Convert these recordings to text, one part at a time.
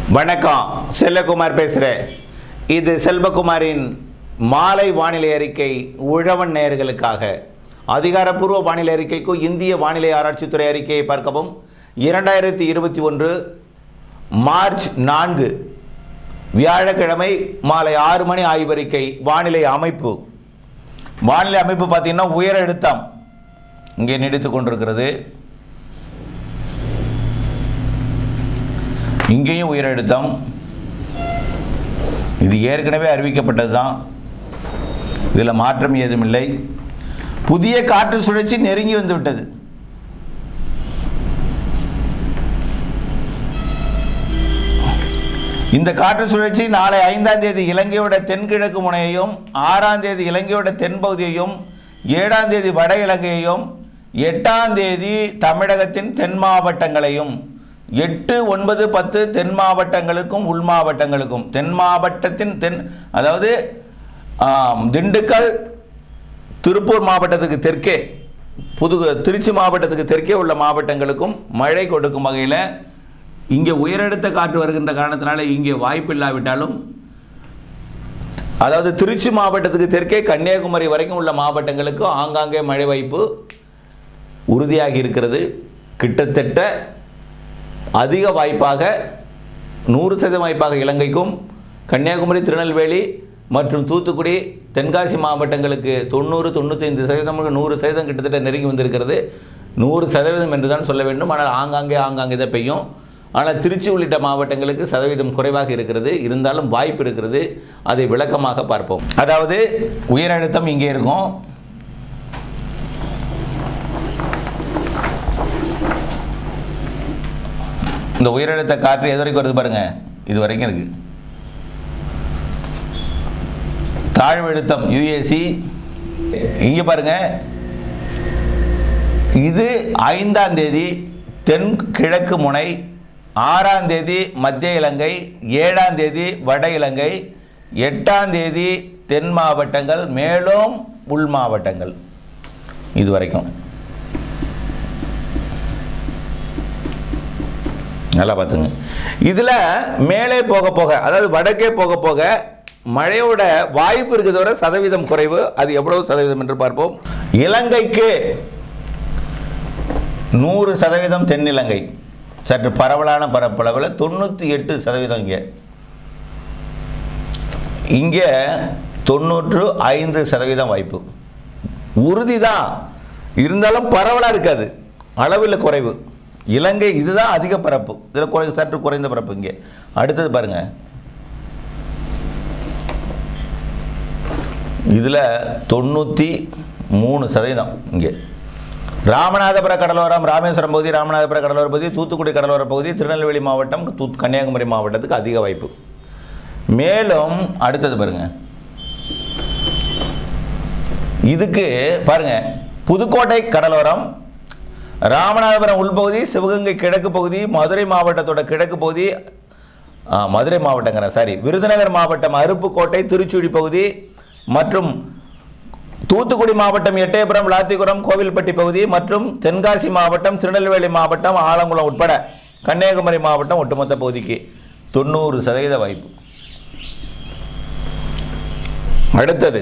வணக்கம், செல்லகுமார் பேசுகிறேன். இது செல்வகுமாரின் மாலை வானிலை அறிக்கை. உழவன் நேயர்களுக்காக அதிகாரப்பூர்வ வானிலை அறிக்கைக்கு இந்திய வானிலை ஆராய்ச்சித்துறை அறிக்கையை பார்க்கவும். 2021 மார்ச் 4 வியாழக்கிழமை மாலை 6 மணி ஆய்வறிக்கை. வானிலை அமைப்பு பார்த்தீங்கன்னா உயர அழுத்தம் இங்கே நீடித்து கொண்டிருக்கிறது. இங்கேயும் உயர் அழுத்தம், இது ஏற்கனவே அறிவிக்கப்பட்டது தான், இதில் மாற்றம் ஏதும் இல்லை. புதிய காற்று சுழற்சி நெருங்கி வந்துவிட்டது. இந்த காற்று சுழற்சி நாளை 5ஆம் தேதி இலங்கையோட தென்கிழக்கு முனையையும், 6ஆம் தேதி இலங்கையோட தென்பகுதியையும், 7ஆம் தேதி வட இலங்கையையும், 8ஆம் தேதி தமிழகத்தின் தென் மாவட்டங்களையும், 8, 9, 10 தென் மாவட்டங்களுக்கும் உள் மாவட்டங்களுக்கும், தென் மாவட்டத்தின் அதாவது திண்டுக்கல் திருப்பூர் மாவட்டத்துக்கு தெற்கே, திருச்சி மாவட்டத்துக்கு தெற்கே உள்ள மாவட்டங்களுக்கும் மழை கொடுக்கும் வகையில் இங்கே உயரடுத்த காற்று வருகின்ற காரணத்தினால இங்கே வாய்ப்பு இல்லாவிட்டாலும், அதாவது திருச்சி மாவட்டத்துக்கு தெற்கே கன்னியாகுமரி வரைக்கும் உள்ள மாவட்டங்களுக்கு ஆங்காங்கே மழை வாய்ப்பு உறுதியாகி இருக்கிறது. கிட்டத்தட்ட அதிக வாய்ப்பாக 100% வாய்ப்பாக இலங்கைக்கும், கன்னியாகுமரி, திருநெல்வேலி மற்றும் தூத்துக்குடி, தென்காசி மாவட்டங்களுக்கு 90, 95%, 100% கிட்டத்தட்ட நெருங்கி வந்திருக்கிறது. 100% என்று தான் சொல்ல வேண்டும். ஆனால் ஆங்காங்கே தான் பெய்யும். ஆனால் திருச்சி உள்ளிட்ட மாவட்டங்களுக்கு சதவீதம் குறைவாக இருக்கிறது. இருந்தாலும் வாய்ப்பு இருக்கிறது. அதை விளக்கமாக பார்ப்போம். அதாவது உயர் அழுத்தம் இங்கே இருக்கும். இந்த உயரழுத்த காற்று எது வரைக்கும் வருது பாருங்க, இது வரைக்கும் இருக்கு. தாழ்வழுத்தம் யுஏசி இங்க பாருங்க, இது 5ஆம் தேதி தென் கிழக்கு முனை, 6ஆம் தேதி மத்திய இலங்கை, 7ஆம் தேதி வட இலங்கை, 8ஆம் தேதி தென் மாவட்டங்கள், மேலும் உள் மாவட்டங்கள். இது வரைக்கும் நல்லா பார்த்துங்க. இதில் மேலே போக போக, அதாவது வடக்கே போக போக மழையோட வாய்ப்பு இருக்கிறத வரை சதவீதம் குறைவு. அது எவ்வளவு சதவீதம் என்று பார்ப்போம். இலங்கைக்கு 100% தென்னிலங்கை, சற்று பரவலான பரப்பளவில் 98% இங்கே 95% வாய்ப்பு உறுதி தான். இருந்தாலும் பரவலாக இருக்காது, அளவில் குறைவு. இலங்கை இதுதான் அதிக பரப்பு, இதில் சற்று குறைந்த பரப்பு. இங்கே அடுத்தது பாருங்க, இதில் 93% இங்கே ராமநாதபுர கடலோரம், ராமேஸ்வரம் பகுதி, ராமநாதபுர கடலோர பகுதி, தூத்துக்குடி கடலோர பகுதி, திருநெல்வேலி மாவட்டம், கன்னியாகுமரி மாவட்டத்துக்கு அதிக வாய்ப்பு. மேலும் அடுத்தது பாருங்க, இதுக்கு பாருங்க, புதுக்கோட்டை கடலோரம், ராமநாதபுரம் உள்பகுதி, சிவகங்கை கிழக்கு பகுதி, மதுரை மாவட்டத்தோட கிழக்கு பகுதி, விருதுநகர் மாவட்டம் அருப்புக்கோட்டை, திருச்சுழி பகுதி மற்றும் தூத்துக்குடி மாவட்டம் எட்டயபுரம், விளாத்திக்குளம், கோவில்பட்டி பகுதி மற்றும் தென்காசி மாவட்டம், திருநெல்வேலி மாவட்டம், ஆலங்குளம் உட்பட கன்னியாகுமரி மாவட்டம் ஒட்டுமொத்த பகுதிக்கு 90% வாய்ப்பு. அடுத்தது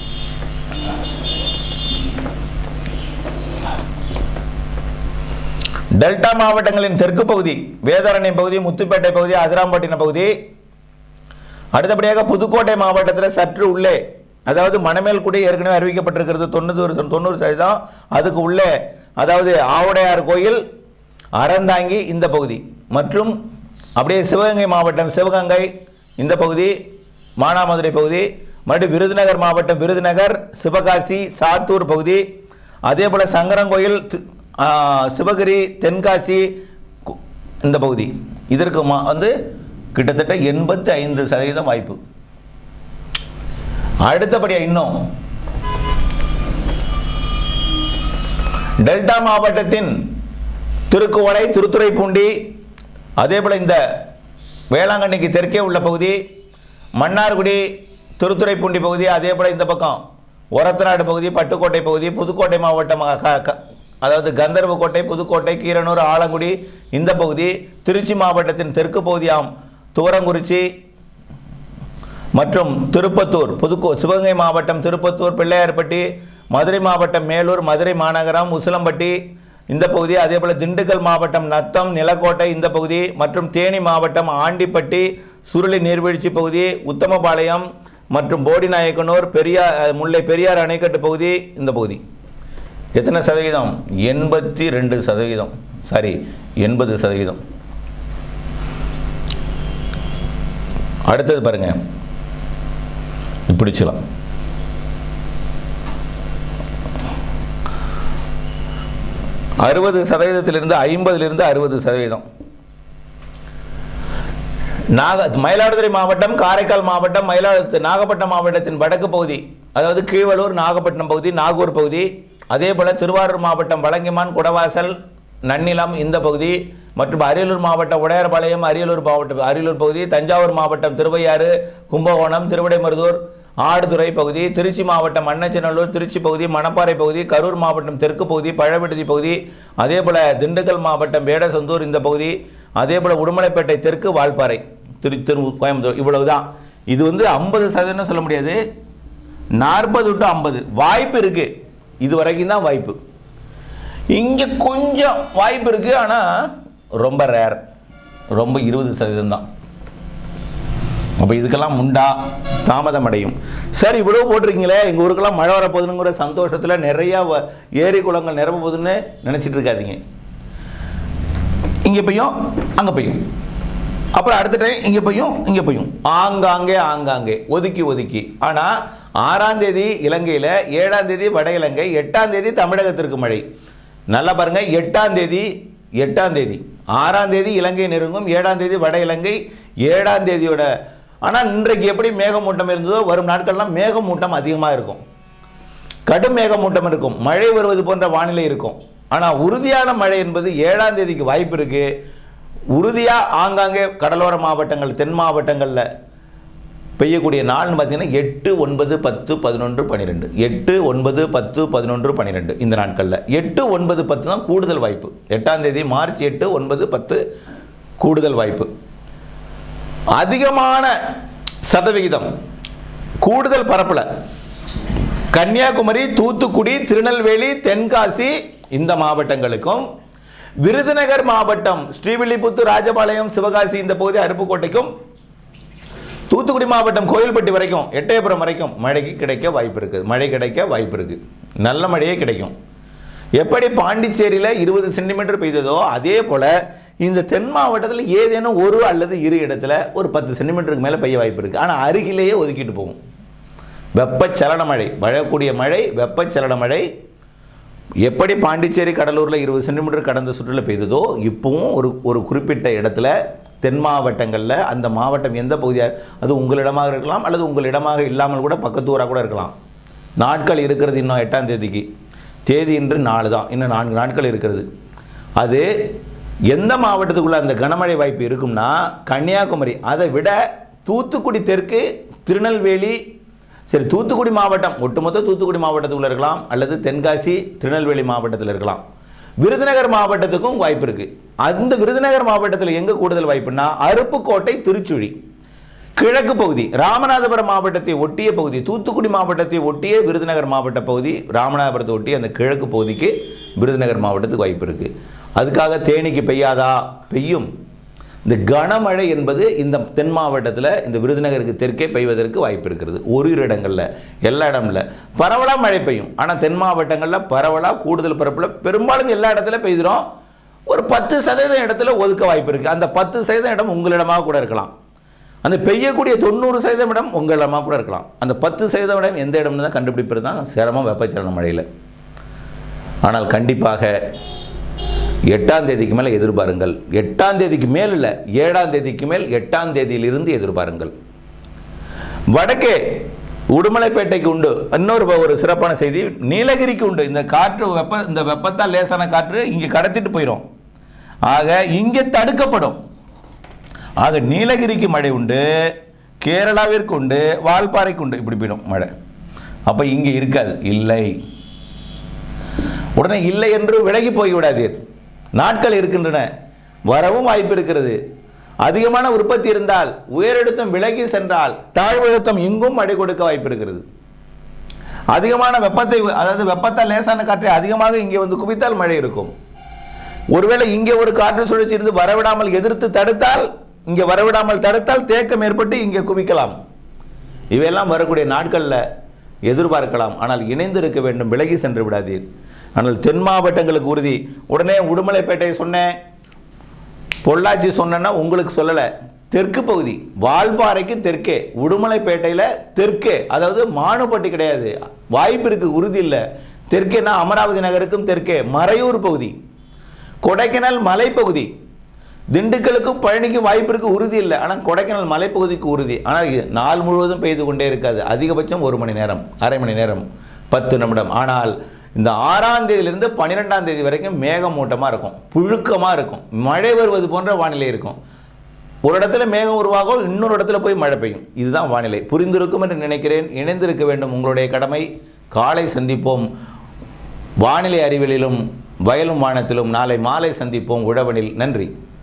டெல்டா மாவட்டங்களின் தெற்கு பகுதி, வேதாரண்யம் பகுதி, முத்துப்பேட்டை பகுதி, அதிராம்பட்டினம் பகுதி. அடுத்தபடியாக புதுக்கோட்டை மாவட்டத்தில் சற்று உள்ளே, அதாவது மணமேல்குடி ஏற்கனவே அறிவிக்கப்பட்டிருக்கிறது 90%. அதுக்கு உள்ளே, அதாவது ஆவுடையார் கோயில், அறந்தாங்கி இந்த பகுதி மற்றும் அப்படியே சிவகங்கை மாவட்டம், சிவகங்கை இந்த பகுதி, மானாமதுரை பகுதி, மறுபடியும் விருதுநகர் மாவட்டம், விருதுநகர், சிவகாசி, சாத்தூர் பகுதி, அதே போல் சங்கரங்கோயில், சிவகிரி, தென்காசி இந்த பகுதி. இதற்கு கிட்டத்தட்ட 85% வாய்ப்பு. அடுத்தபடியாக இன்னும் டெல்டா மாவட்டத்தின் திருக்குவளை, திருத்துறைப்பூண்டி, அதே போல் இந்த வேளாங்கண்ணிக்கு தெற்கே உள்ள பகுதி, மன்னார்குடி, திருத்துறைப்பூண்டி பகுதி, அதே போல் இந்த பக்கம் ஒரத்தநாடு பகுதி, பட்டுக்கோட்டை பகுதி, புதுக்கோட்டை மாவட்டம், அதாவது கந்தர்வக்கோட்டை, புதுக்கோட்டை, கீரனூர், ஆலங்குடி இந்த பகுதி, திருச்சி மாவட்டத்தின் தெற்கு பகுதியாம் தூரங்குறிச்சி மற்றும் திருப்பத்தூர், சிவகங்கை மாவட்டம் திருப்பத்தூர், பிள்ளையார்பட்டி, மதுரை மாவட்டம் மேலூர், மதுரை மாநகரம், உசிலம்பட்டி இந்த பகுதி, அதேபோல் திண்டுக்கல் மாவட்டம் நத்தம், நிலக்கோட்டை இந்த பகுதி மற்றும் தேனி மாவட்டம் ஆண்டிப்பட்டி, சுருளி நீர்வீழ்ச்சி பகுதி, உத்தமபாளையம் மற்றும் போடிநாயக்கனூர், முல்லை பெரியார் அணைக்கட்டு பகுதி இந்த பகுதி. எத்தனை சதவீதம்? 82%. சாரி 80%. அடுத்தது பாருங்க, இப்படி சொல்லலாம். $60 50% 60%. மயிலாடுதுறை மாவட்டம், காரைக்கால் மாவட்டம், நாகப்பட்டினம் மாவட்டத்தின் வடக்கு பகுதி, அதாவது கீவளூர், நாகப்பட்டினம் பகுதி, நாகூர் பகுதி, அதே போல திருவாரூர் மாவட்டம் வலங்கிமான், குடவாசல், நன்னிலம் இந்த பகுதி மற்றும் அரியலூர் மாவட்டம் உடையார்பாளையம், அரியலூர் பகுதி, தஞ்சாவூர் மாவட்டம் திருவையாறு, கும்பகோணம், திருவிடைமருதூர், ஆடுதுறை பகுதி, திருச்சி மாவட்டம் மண்ணச்சநல்லூர், திருச்சி பகுதி, மணப்பாறை பகுதி, கரூர் மாவட்டம் தெற்கு பகுதி, பழவிடுதி பகுதி, அதே போல திண்டுக்கல் மாவட்டம் வேடசந்தூர் இந்த பகுதி, அதே போல உடுமலைப்பேட்டை தெற்கு, வால்பாறை, கோயம்புத்தூர். இவ்வளவுதான். இது 50% சொல்ல முடியாது, 40 to 50 வாய்ப்பு இருக்கு. இது வரைக்கும் தான் வாய்ப்பு. இங்க கொஞ்சம் வாய்ப்பு இருக்கு, ஆனா ரொம்ப ரேர், ரொம்ப 20% தான். அப்ப இதுக்கெல்லாம் முண்டா தாமதம் அடையும். சரி, இவ்வளவு போட்டிருக்கீங்களே, எங்க ஊருக்கெல்லாம் மழை வரப்போகுதுங்கிற சந்தோஷத்துல நிறைய ஏரி குளங்கள் நிரம்ப போகுதுன்னு நினைச்சிட்டு இருக்காதீங்க. இங்க பெய்யும், அங்க பெய்யும், அப்புறம் அடுத்த டைம் இங்க பெய்யும், ஆங்காங்கே ஒதுக்கி. ஆனா 6ஆம் தேதி இலங்கையில, 7ஆம் தேதி வட இலங்கை, 8ஆம் தேதி தமிழகத்திற்கு மழை. நல்லா பாருங்க, 8ஆம் தேதி 6ஆம் தேதி இலங்கை நெருங்கும், 7ஆம் தேதி வட இலங்கை, 7ஆம் தேதியோட. ஆனால் இன்றைக்கு எப்படி மேகமூட்டம் இருந்ததோ வரும் நாட்கள்லாம் மேகமூட்டம் அதிகமாக இருக்கும், கடும் மேகமூட்டம் இருக்கும், மழை வருவது போன்ற வானிலை இருக்கும். ஆனால் உறுதியான மழை என்பது 7ஆம் தேதிக்கு வாய்ப்பு இருக்கு. உறுதியாக ஆங்காங்கே கடலோர மாவட்டங்கள், தென் மாவட்டங்களில் பெய்யக்கூடிய நாள்னு பார்த்தீங்கன்னா 8, 9, 10, 11, 12, 8, 9, 10, 11, 12 இந்த நாட்களில் 8, 9, 10 தான் கூடுதல் வாய்ப்பு. 8ஆம் தேதி மார்ச் 8, 9, 10 கூடுதல் வாய்ப்பு. அதிகமான சதவிகிதம் கூடுதல் பரப்பல கன்னியாகுமரி, தூத்துக்குடி, திருநெல்வேலி, தென்காசி இந்த மாவட்டங்களுக்கும், விருதுநகர் மாவட்டம் ஸ்ரீவில்லிபுத்தூர், ராஜபாளையம், சிவகாசி இந்த பகுதி, அருப்புக்கோட்டைக்கும், தூத்துக்குடி மாவட்டம் கோயில்பட்டி வரைக்கும், எட்டயபுரம் வரைக்கும் மழை கிடைக்க வாய்ப்பு இருக்கு. நல்ல மழையே கிடைக்கும். எப்படி பாண்டிச்சேரியில் 20 சென்டிமீட்டர் பெய்ததோ அதே போல இந்த தென் மாவட்டத்தில் ஏதேனும் ஒரு அல்லது இரு இடத்துல ஒரு 10 சென்டிமீட்டருக்கு மேலே பெய்ய வாய்ப்பு இருக்கு. ஆனால் அருகிலேயே ஒதுக்கிட்டு போகும். வெப்பச்சலன மழை, வழக்கூடிய மழை, வெப்பச்சலன மழை. எப்படி பாண்டிச்சேரி, கடலூரில் 20 சென்டிமீட்டர் கடந்த சுற்றில் பெய்ததோ இப்பவும் ஒரு குறிப்பிட்ட இடத்துல தென் மாவட்டங்களில், அந்த மாவட்டம் எந்த பகுதியாக, அது உங்களிடமாக இருக்கலாம் அல்லது உங்களிடமாக இல்லாமல் கூட பக்கத்து ஊராக கூட இருக்கலாம். நாட்கள் இருக்கிறது இன்னும் 8ஆம் தேதிக்கு. தேதி இன்று 4 தான், இன்னும் 4 நாட்கள் இருக்கிறது. அது எந்த மாவட்டத்துக்குள்ள அந்த கனமழை வாய்ப்பு இருக்கும்னா கன்னியாகுமரி, அதை விட தூத்துக்குடி தெற்கு, திருநெல்வேலி, சரி தூத்துக்குடி மாவட்டம், ஒட்டுமொத்த தூத்துக்குடி மாவட்டத்துக்குள்ள இருக்கலாம் அல்லது தென்காசி, திருநெல்வேலி மாவட்டத்தில் இருக்கலாம். விருதுநகர் மாவட்டத்துக்கும் வாய்ப்பு இருக்கு. அந்த விருதுநகர் மாவட்டத்தில் எங்க கூடுதல் வாய்ப்புன்னா அருப்புக்கோட்டை, திருச்சுழி, கிழக்கு பகுதி, ராமநாதபுரம் மாவட்டத்தை ஒட்டிய பகுதி, தூத்துக்குடி மாவட்டத்தை ஒட்டிய விருதுநகர் மாவட்ட பகுதி, ராமநாதபுரத்தை ஒட்டிய அந்த கிழக்கு பகுதிக்கு விருதுநகர் மாவட்டத்துக்கு வாய்ப்பு இருக்கு. அதுக்காக தேனிக்கு பெய்யாதா? பெய்யும். இந்த கனமழை என்பது இந்த தென் மாவட்டத்தில், இந்த விருதுநகருக்கு தெற்கே பெய்வதற்கு வாய்ப்பு இருக்கிறது. ஒரு இடங்களில், எல்லா இடம்ல பரவலாக மழை பெய்யும். ஆனால் தென் மாவட்டங்களில் பரவலாக கூடுதல் பரப்பில் பெரும்பாலும் எல்லா இடத்துல பெய்துடும். ஒரு 10% இடத்துல ஒதுக்க வாய்ப்பு இருக்குது. அந்த 10% இடம் உங்களிடமாக கூட இருக்கலாம். அந்த பெய்யக்கூடிய 90% இடம் உங்களிடமாக கூட இருக்கலாம். அந்த 10% இடம் எந்த இடம்னு தான் கண்டுபிடிப்பது தான் சிரமம் வெப்பச்சலன மழையில். ஆனால் கண்டிப்பாக 8ஆம் தேதிக்கு மேலே எதிர்பாருங்கள். 8ஆம் தேதிக்கு மேல் இல்லை, 7ஆம் தேதிக்கு மேல் 8ஆம் தேதியிலிருந்து எதிர்பாருங்கள். வடக்கே உடுமலைப்பேட்டைக்கு உண்டு இன்னொரு சிறப்பான செய்தி, நீலகிரிக்கு உண்டு. இந்த காற்று இந்த வெப்பத்தால் லேசான காற்று இங்கே கடத்திட்டு போயிடும். ஆக இங்கே தடுக்கப்படும். ஆக நீலகிரிக்கு மழை உண்டு, கேரளாவிற்கு உண்டு, வால்பாறைக்கு உண்டு, இப்படி போயிடும் மழை. அப்போ இங்கே இருக்காது. இல்லை, உடனே இல்லை என்று விலகி போய்விடாதீர். நாட்கள் இருக்கின்றன, வரவும் வாய்ப்பு இருக்கிறது. அதிகமான உற்பத்தி இருந்தால் உயரழுத்தம் விலகி சென்றால் தாழ்வழுத்தம் இங்கும் அடி கொடுக்க வாய்ப்பு இருக்கிறது. அதிகமான வெப்பத்தை, அதாவது வெப்பத்தால் லேசான காற்றை அதிகமாக இங்கே வந்து குவித்தால் மழை இருக்கும். ஒருவேளை இங்கே ஒரு காற்று சுழற்சி இருந்து வரவிடாமல் எதிர்த்து தடுத்தால், இங்கே வரவிடாமல் தடுத்தால் தேக்கம் ஏற்பட்டு இங்கே குவிக்கலாம். இவையெல்லாம் வரக்கூடிய நாட்களில் எதிர்பார்க்கலாம். ஆனால் இணைந்து இருக்க வேண்டும், விலகி சென்று விடாதீர். ஆனால் தென் மாவட்டங்களுக்கு உறுதி. உடனே உடுமலைப்பேட்டை சொன்னேன், பொள்ளாச்சி சொன்னேன்னா உங்களுக்கு சொல்லலை. தெற்கு பகுதி வால்பாறைக்கு தெற்கே, உடுமலைப்பேட்டையில் தெற்கே, அதாவது மானுப்பட்டி கிடையாது, வாய்ப்பு இருக்கு, உறுதி இல்லை. தெற்கேனா அமராவதி நகருக்கும் தெற்கே மறையூர் பகுதி, கொடைக்கானல் மலைப்பகுதி, திண்டுக்கலுக்கும் பழனிக்கும் வாய்ப்பு இருக்கு, உறுதி இல்லை. ஆனால் கொடைக்கானல் மலைப்பகுதிக்கு உறுதி. ஆனால் நாள் முழுவதும் பெய்து கொண்டே இருக்காது. அதிகபட்சம் 1 மணி நேரம், அரை மணி நேரம், 10 நிமிடம். ஆனால் இந்த 6ஆம் தேதியிலிருந்து 12ஆம் தேதி வரைக்கும் மேகமூட்டமாக இருக்கும், புழுக்கமாக இருக்கும், மழை வருவது போன்ற வானிலை இருக்கும். ஒரு இடத்துல மேகம் உருவாகும், இன்னொரு இடத்துல போய் மழை பெய்யும். இதுதான் வானிலை. புரிந்திருக்கும் என்று நினைக்கிறேன். இணைந்திருக்க வேண்டும், உங்களுடைய கடமை. காலை சந்திப்போம் வானிலை அறிவியலிலும் வயலும் வானத்திலும். நாளை மாலை சந்திப்போம் உழவனில். நன்றி.